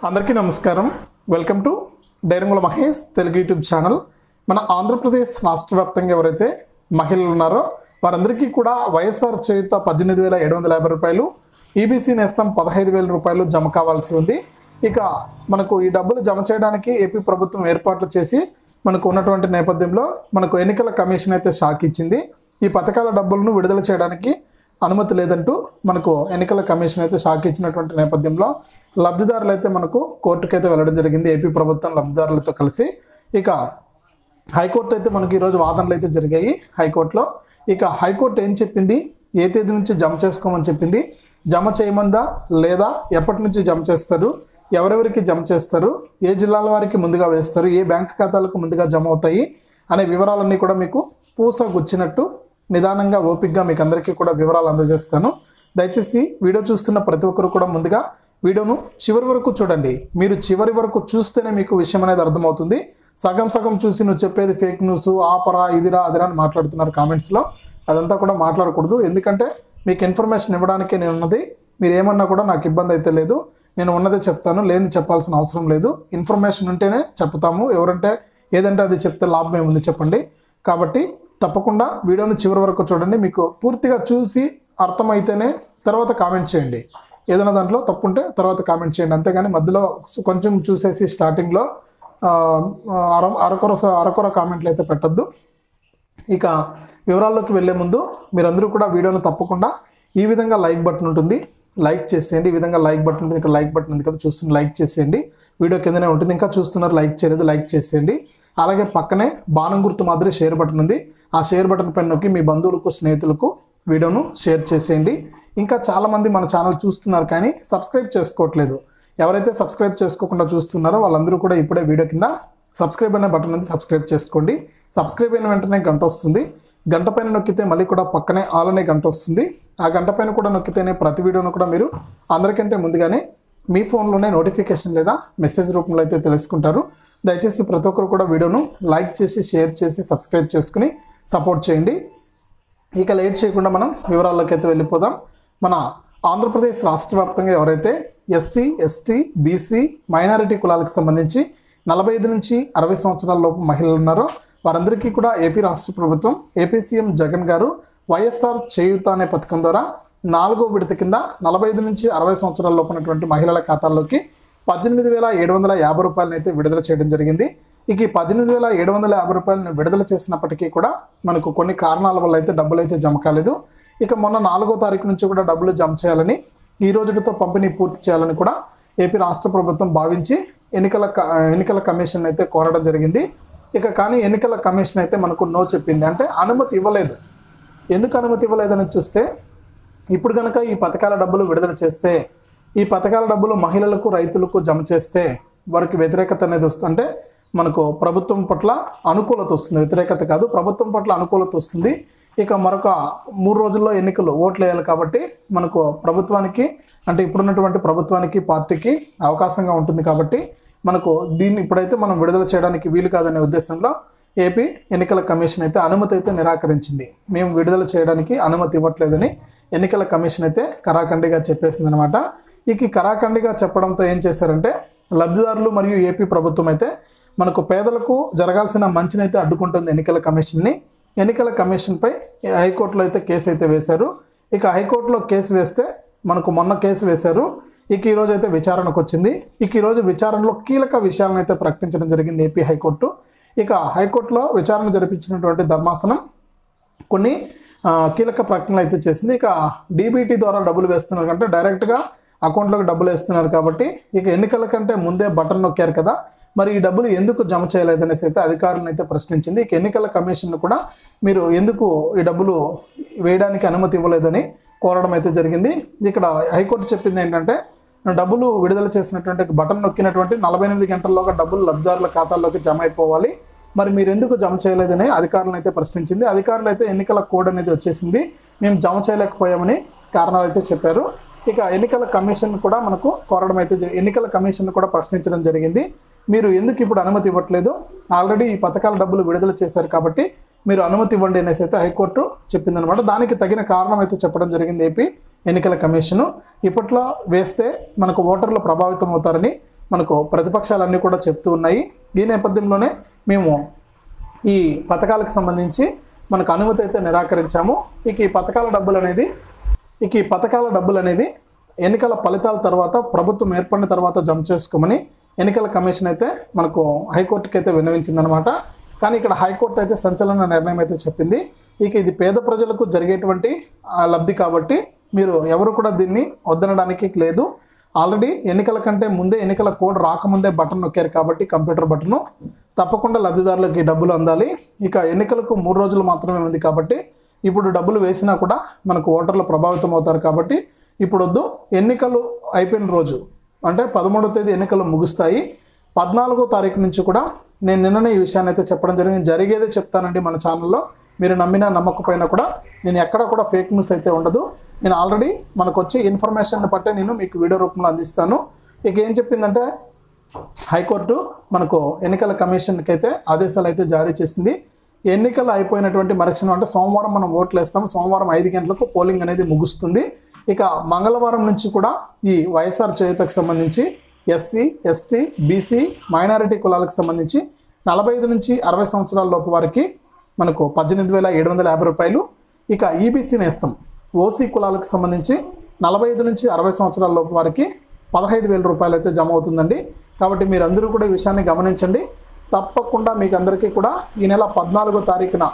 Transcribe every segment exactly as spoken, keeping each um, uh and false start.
అందరికీ నమస్కారం. Welcome to Dairangula Mahesh Telugu YouTube channel. మన ఆంధ్రప్రదేశ్ రాష్ట్ర వ్యాప్తంగా ఎవరైతే మహిళలు ఉన్నారో వారందరికీ కూడా వైఎస్ఆర్ చేయూత పద్దెనిమిది వేల ఏడు వందల యాభై రూపాయలు, ఈబీసీ నేస్తం పదహైదు వేల రూపాయలు జమ కావాల్సి ఉంది. ఇక మనకు ఈ డబ్బులు జమ చేయడానికి ఏపీ ప్రభుత్వం ఏర్పాట్లు చేసి మనకు ఉన్నటువంటి నేపథ్యంలో మనకు ఎన్నికల కమిషన్ అయితే షాక్ ఇచ్చింది. ఈ పథకాల డబ్బులను విడుదల చేయడానికి అనుమతి లేదంటూ మనకు ఎన్నికల కమిషన్ అయితే షాక్ ఇచ్చినటువంటి నేపథ్యంలో లబ్ధిదారులు అయితే మనకు కోర్టుకు అయితే వెళ్ళడం జరిగింది. ఏపీ ప్రభుత్వం లబ్ధిదారులతో కలిసి ఇక హైకోర్టు అయితే మనకి ఈరోజు వాదనలు అయితే జరిగాయి హైకోర్టులో. ఇక హైకోర్టు ఏం చెప్పింది, ఏ తేదీ నుంచి జమ చేసుకోమని చెప్పింది, జమ చేయమందా లేదా, ఎప్పటి నుంచి జమ చేస్తారు, ఎవరెవరికి జమ చేస్తారు, ఏ జిల్లాల వారికి ముందుగా వేస్తారు, ఏ బ్యాంక్ ఖాతాలకు ముందుగా జమ అవుతాయి అనే వివరాలన్నీ కూడా మీకు పూస గుచ్చినట్టు నిదానంగా ఓపికగా మీకు అందరికీ కూడా వివరాలు అందజేస్తాను. దయచేసి వీడియో చూస్తున్న ప్రతి ఒక్కరు కూడా ముందుగా వీడియోను చివరి వరకు చూడండి. మీరు చివరి వరకు చూస్తేనే మీకు విషయం అనేది అర్థమవుతుంది. సగం సగం చూసి నువ్వు చెప్పేది ఫేక్ న్యూస్, ఆపరా, ఇదిరా, అదిరా అని మాట్లాడుతున్నారు కామెంట్స్లో. అదంతా కూడా మాట్లాడకూడదు. ఎందుకంటే మీకు ఇన్ఫర్మేషన్ ఇవ్వడానికే నేను ఉన్నది. మీరు ఏమన్నా కూడా నాకు ఇబ్బంది అయితే లేదు. నేను ఉన్నదే చెప్తాను, లేని చెప్పాల్సిన అవసరం లేదు. ఇన్ఫర్మేషన్ ఉంటేనే చెప్తాము. ఎవరంటే ఏదంటే అది చెప్తే లాభం ఏముంది చెప్పండి. కాబట్టి తప్పకుండా వీడియోను చివరి వరకు చూడండి. మీకు పూర్తిగా చూసి అర్థమైతేనే తర్వాత కామెంట్ చేయండి. ఏదైనా దాంట్లో తప్పు ఉంటే తర్వాత కామెంట్ చేయండి. అంతేగాని మధ్యలో కొంచెం చూసేసి స్టార్టింగ్లో అర అరకొర అరకొర కామెంట్లు అయితే పెట్టద్దు. ఇక వివరాల్లోకి వెళ్ళే ముందు మీరందరూ కూడా వీడియోను తప్పకుండా ఈ విధంగా లైక్ బటన్ ఉంటుంది, లైక్ చేసేయండి. ఈ విధంగా లైక్ బటన్ ఉంటుంది, ఇక్కడ లైక్ బటన్ ఉంది కదా చూస్తున్న, లైక్ చేసేయండి. వీడియో కిందనే ఉంటుంది. ఇంకా చూస్తున్నారు లైక్ చేయలేదు, లైక్ చేసేయండి. అలాగే పక్కనే బాణం గుర్తు మాదిరి షేర్ బటన్ ఉంది. ఆ షేర్ బటన్ పైన నొక్కి మీ బంధువులకు, స్నేహితులకు వీడియోను షేర్ చేసేయండి. ఇంకా చాలామంది మన ఛానల్ చూస్తున్నారు కానీ సబ్స్క్రైబ్ చేసుకోవట్లేదు. ఎవరైతే సబ్స్క్రైబ్ చేసుకోకుండా చూస్తున్నారో వాళ్ళందరూ కూడా ఇప్పుడే వీడియో కింద సబ్స్క్రైబ్ అనే బటన్ ఉంది, సబ్స్క్రైబ్ చేసుకోండి. సబ్స్క్రైబ్ అయిన వెంటనే గంట వస్తుంది. గంట పైన నొక్కితే మళ్ళీ కూడా పక్కనే ఆల్ అనే గంట వస్తుంది. ఆ గంట పైన కూడా నొక్కితేనే ప్రతి వీడియోను కూడా మీరు అందరికంటే ముందుగానే మీ ఫోన్లోనే నోటిఫికేషన్ లేదా మెసేజ్ రూపంలో అయితే తెలుసుకుంటారు. దయచేసి ప్రతి ఒక్కరు కూడా వీడియోను లైక్ చేసి, షేర్ చేసి, సబ్స్క్రైబ్ చేసుకుని సపోర్ట్ చేయండి. ఇక లేట్ చేయకుండా మనం వివరాల్లోకి అయితే వెళ్ళిపోదాం. మన ఆంధ్రప్రదేశ్ రాష్ట్ర వ్యాప్తంగా ఎవరైతే ఎస్సీ, ఎస్టీ, బీసీ, మైనారిటీ కులాలకు సంబంధించి నలభై ఐదు నుంచి అరవై సంవత్సరాల లోపు మహిళలు ఉన్నారో వారందరికీ కూడా ఏపీ రాష్ట్ర ప్రభుత్వం, ఏపీ సీఎం జగన్ గారు వైఎస్ఆర్ చేయూత అనే పథకం ద్వారా నాలుగో విడత కింద నలభై ఐదు నుంచి అరవై సంవత్సరాల లోపు ఉన్నటువంటి మహిళల ఖాతాల్లోకి పద్దెనిమిది వేల ఏడు వందల యాభై రూపాయలను అయితే విడుదల చేయడం జరిగింది. ఇక ఈ పద్దెనిమిది వేల ఏడు వందల యాభై రూపాయలను విడుదల చేసినప్పటికీ కూడా మనకు కొన్ని కారణాల వల్ల అయితే డబ్బులు అయితే జమ కాలేదు. ఇక మొన్న నాలుగో తారీఖు నుంచి కూడా డబ్బులు జమ చేయాలని, ఈ రోజుతో పంపిణీ పూర్తి చేయాలని కూడా ఏపీ రాష్ట్ర ప్రభుత్వం భావించి ఎన్నికల ఎన్నికల కమిషన్ అయితే కోరడం జరిగింది. ఇక కానీ ఎన్నికల కమిషన్ అయితే మనకు నో చెప్పింది, అంటే అనుమతి ఇవ్వలేదు. ఎందుకు అనుమతి ఇవ్వలేదని చూస్తే, ఇప్పుడు కనుక ఈ పథకాల డబ్బులు విడుదల చేస్తే, ఈ పథకాల డబ్బులు మహిళలకు, రైతులకు జమ చేస్తే వారికి వ్యతిరేకత అనేది వస్తుంది. అంటే మనకు ప్రభుత్వం పట్ల అనుకూలత వస్తుంది, వ్యతిరేకత కాదు, ప్రభుత్వం పట్ల అనుకూలత వస్తుంది. ఇక మరొక మూడు రోజుల్లో ఎన్నికలు, ఓట్లు వేయాలి కాబట్టి మనకు ప్రభుత్వానికి, అంటే ఇప్పుడున్నటువంటి ప్రభుత్వానికి, పార్టీకి అవకాశంగా ఉంటుంది. కాబట్టి మనకు దీన్ని ఇప్పుడైతే మనం విడుదల చేయడానికి వీలు కాదనే ఉద్దేశంలో ఏపీ ఎన్నికల కమిషన్ అయితే అనుమతి అయితే నిరాకరించింది. మేము విడుదల చేయడానికి అనుమతి ఇవ్వట్లేదని ఎన్నికల కమిషన్ అయితే కరాఖండిగా చెప్పేసింది అనమాట. ఇక కరాఖండిగా చెప్పడంతో ఏం చేశారంటే లబ్ధిదారులు మరియు ఏపీ ప్రభుత్వం అయితే మనకు పేదలకు జరగాల్సిన మంచినైతే అడ్డుకుంటుంది ఎన్నికల కమిషన్ని. ఎన్నికల కమిషన్పై హైకోర్టులో అయితే కేసు అయితే వేశారు. ఇక హైకోర్టులో కేసు వేస్తే మనకు మొన్న కేసు వేశారు. ఇక ఈరోజు అయితే విచారణకు వచ్చింది. ఇక ఈరోజు విచారణలో కీలక విషయాలను అయితే ప్రకటించడం జరిగింది ఏపీ హైకోర్టు. ఇక హైకోర్టులో విచారణ జరిపించినటువంటి ధర్మాసనం కొన్ని కీలక ప్రకటనలు అయితే చేసింది. ఇక డీబీటీ ద్వారా డబ్బులు వేస్తున్నారు కంటే డైరెక్ట్గా అకౌంట్లోకి డబ్బులు వేస్తున్నారు కాబట్టి ఇక ఎన్నికల కంటే ముందే బటన్ నొక్కారు కదా, మరి ఈ డబ్బులు ఎందుకు జమ చేయలేదనేసి అయితే అధికారులను అయితే ప్రశ్నించింది. ఇక ఎన్నికల కమిషన్ కూడా మీరు ఎందుకు ఈ డబ్బులు వేయడానికి అనుమతి ఇవ్వలేదని కోరడం అయితే జరిగింది. ఇక్కడ హైకోర్టు చెప్పింది ఏంటంటే డబ్బులు విడుదల చేసినటువంటి బటన్ నొక్కినటువంటి నలభై ఎనిమిది గంటల్లోగా డబ్బులు లబ్ధిదారుల ఖాతాల్లోకి జమ అయిపోవాలి, మరి మీరు ఎందుకు జమ చేయలేదని అధికారులను అయితే ప్రశ్నించింది. అధికారులు అయితే ఎన్నికల కోడ్ అనేది వచ్చేసింది, మేము జమ చేయలేకపోయామని కారణాలు అయితే చెప్పారు. ఇక ఎన్నికల కమిషన్ కూడా మనకు కోరడం అయితే ఎన్నికల కమిషన్ కూడా ప్రశ్నించడం జరిగింది. మీరు ఎందుకు ఇప్పుడు అనుమతి ఇవ్వట్లేదు, ఆల్రెడీ ఈ పథకాల డబ్బులు విడుదల చేశారు కాబట్టి మీరు అనుమతి ఇవ్వండి అనేసి అయితే హైకోర్టు చెప్పిందనమాట. దానికి తగిన కారణం అయితే చెప్పడం జరిగింది ఏపీ ఎన్నికల కమిషను. ఇప్పట్లో వేస్తే మనకు ఓటర్లు ప్రభావితం అవుతారని మనకు ప్రతిపక్షాలన్నీ కూడా చెప్తూ ఉన్నాయి. ఈ నేపథ్యంలోనే మేము ఈ పథకాలకు సంబంధించి మనకు అనుమతి అయితే నిరాకరించాము. ఇక ఈ పథకాల డబ్బులు అనేది ఇక ఈ పథకాల డబ్బులు అనేది ఎన్నికల ఫలితాల తర్వాత ప్రభుత్వం ఏర్పడిన తర్వాత జమ చేసుకోమని ఎన్నికల కమిషన్ అయితే మనకు హైకోర్టుకి అయితే విన్నవించిందనమాట. కానీ ఇక్కడ హైకోర్టు అయితే సంచలన నిర్ణయం అయితే చెప్పింది. ఇక ఇది పేద ప్రజలకు జరిగేటువంటి లబ్ధి కాబట్టి మీరు ఎవరు కూడా దీన్ని వద్దనడానికి లేదు. ఆల్రెడీ ఎన్నికల కంటే ముందే ఎన్నికల కోడ్ రాకముందే బటన్ నొక్కారు కాబట్టి కంప్యూటర్ బటను తప్పకుండా లబ్ధిదారులకి డబ్బులు అందాలి. ఇక ఎన్నికలకు మూడు రోజులు మాత్రమే ఉంది కాబట్టి ఇప్పుడు డబ్బులు వేసినా కూడా మనకు ఓటర్లు ప్రభావితం అవుతారు కాబట్టి ఇప్పుడు వద్దు. ఎన్నికలు అయిపోయిన రోజు అంటే పదమూడవ తేదీ ఎన్నికలు ముగుస్తాయి. పద్నాలుగో తారీఖు నుంచి కూడా నేను నిన్ననే ఈ విషయాన్ని అయితే చెప్పడం జరిగింది. జరిగేదే చెప్తానండి మన ఛానల్లో. మీరు నమ్మినా నమ్మకపోయినా కూడా నేను ఎక్కడ కూడా ఫేక్ న్యూస్ అయితే ఉండదు. నేను ఆల్రెడీ మనకు వచ్చే ఇన్ఫర్మేషన్ బట్టే నేను మీకు వీడియో రూపంలో అందిస్తాను. ఇక ఏం చెప్పిందంటే హైకోర్టు మనకు ఎన్నికల కమిషన్కి అయితే ఆదేశాలు అయితే జారీ చేసింది. ఎన్నికలు అయిపోయినటువంటి మరుక్షణం అంటే సోమవారం మనం ఓట్లు వేస్తాం. సోమవారం ఐదు గంటలకు పోలింగ్ అనేది ముగుస్తుంది. ఇక మంగళవారం నుంచి కూడా ఈ వైఎస్ఆర్ చేయూతకు సంబంధించి ఎస్సీ ఎస్టీ బీసీ మైనారిటీ కులాలకు సంబంధించి నలభై ఐదు నుంచి అరవై సంవత్సరాల లోపు వారికి మనకు పద్దెనిమిది వేల ఏడు వందల యాభై రూపాయలు. ఇక ఈబీసీ నేస్తం ఓసీ కులాలకు సంబంధించి నలభై ఐదు నుంచి అరవై సంవత్సరాల లోపు వారికి పదహైదు వేల రూపాయలు అయితే జమ అవుతుందండి. కాబట్టి మీరందరూ కూడా ఈ విషయాన్ని గమనించండి. తప్పకుండా మీకు అందరికీ కూడా ఈ నెల పద్నాలుగో తారీఖున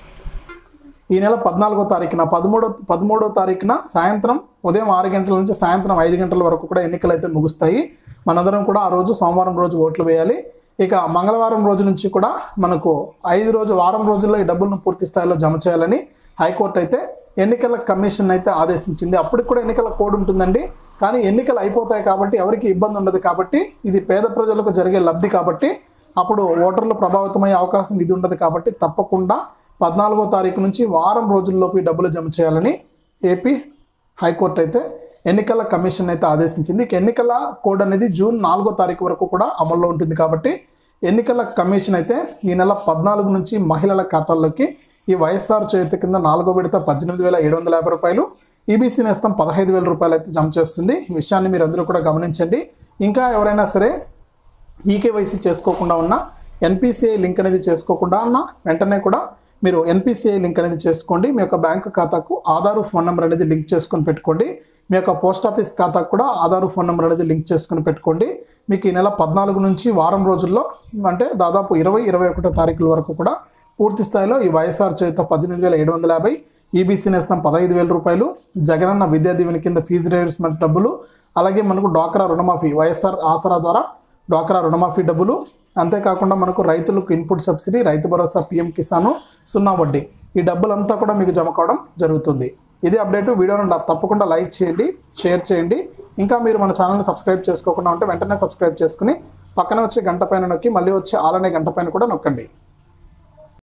ఈ నెల పద్నాలుగో తారీఖున పదమూడో పదమూడో తారీఖున సాయంత్రం ఉదయం ఆరు గంటల నుంచి సాయంత్రం ఐదు గంటల వరకు కూడా ఎన్నికలు అయితే ముగుస్తాయి. మనందరం కూడా ఆ రోజు సోమవారం రోజు ఓట్లు వేయాలి. ఇక మంగళవారం రోజు నుంచి కూడా మనకు ఐదు రోజు వారం రోజుల్లో ఈ డబ్బులను పూర్తి స్థాయిలో జమ చేయాలని హైకోర్టు అయితే ఎన్నికల కమిషన్ అయితే ఆదేశించింది. అప్పటికి కూడా ఎన్నికల కోడ్ ఉంటుందండి. కానీ ఎన్నికలు అయిపోతాయి కాబట్టి ఎవరికి ఇబ్బంది ఉండదు. కాబట్టి ఇది పేద ప్రజలకు జరిగే లబ్ధి కాబట్టి అప్పుడు ఓటర్లు ప్రభావితమయ్యే అవకాశం ఇది ఉండదు. కాబట్టి తప్పకుండా పద్నాలుగో తారీఖు నుంచి వారం రోజుల్లోపు డబ్బులు జమ చేయాలని ఏపీ హైకోర్టు అయితే ఎన్నికల కమిషన్ అయితే ఆదేశించింది. ఎన్నికల కోడ్ అనేది జూన్ నాలుగో తారీఖు వరకు కూడా అమల్లో ఉంటుంది. కాబట్టి ఎన్నికల కమిషన్ అయితే ఈ నెల పద్నాలుగు నుంచి మహిళల ఖాతాల్లోకి ఈ వైఎస్ఆర్ చేయూత కింద నాలుగో విడత పద్దెనిమిది వేల ఏడు వందల యాభై రూపాయలు ఈబీసీ నేస్తం పదహైదు వేల రూపాయలు అయితే జమ చేస్తుంది. ఈ విషయాన్ని మీరు అందరూ కూడా గమనించండి. ఇంకా ఎవరైనా సరే ఈకేవైసీ చేసుకోకుండా ఉన్నా ఎన్పిసిఐ లింక్ అనేది చేసుకోకుండా ఉన్నా వెంటనే కూడా మీరు ఎన్పిసిఐ లింక్ అనేది చేసుకోండి. మీ యొక్క బ్యాంకు ఖాతాకు ఆధారు ఫోన్ నెంబర్ అనేది లింక్ చేసుకొని పెట్టుకోండి. మీ యొక్క పోస్ట్ ఆఫీస్ ఖాతాకు కూడా ఆధారు ఫోన్ నెంబర్ అనేది లింక్ చేసుకొని పెట్టుకోండి. మీకు ఈ నెల పద్నాలుగు నుంచి వారం రోజుల్లో అంటే దాదాపు ఇరవై ఇరవై ఒకటో తారీఖుల వరకు కూడా పూర్తి స్థాయిలో ఈ వైఎస్ఆర్ చేయూత పద్దెనిమిది వేల ఏడు వందల యాభై ఈబీసీ నేస్తం పదహైదు వేల రూపాయలు జగనన్న విద్యా దీవెన కింద ఫీజు రియంబర్స్మెంట్ డబ్బులు అలాగే మనకు డ్వాక్రా రుణమాఫీ వైఎస్ఆర్ ఆసరా ద్వారా డ్వాక్రా రుణమాఫీ డబ్బులు అంతేకాకుండా మనకు రైతులకు input subsidy Rythu Bharosa PM Kisan సున్నా వడ్డీ ఈ డబ్బులంతా కూడా మీకు జమ కావడం జరుగుతుంది. ఇది అప్డేట్. వీడియోను తప్పకుండా లైక్ చేయండి, షేర్ చేయండి. ఇంకా మీరు మన ఛానల్ని సబ్స్క్రైబ్ చేసుకోకుండా ఉంటే వెంటనే సబ్స్క్రైబ్ చేసుకుని పక్కన వచ్చే గంట పైన నొక్కి మళ్ళీ వచ్చే ఆలనే గంట పైన కూడా నొక్కండి.